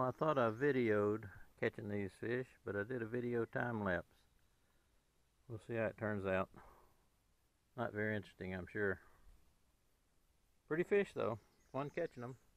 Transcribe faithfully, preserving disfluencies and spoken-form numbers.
Well, I thought I videoed catching these fish, but I did a video time lapse. We'll see how it turns out. Not very interesting, I'm sure. Pretty fish though. Fun catching them.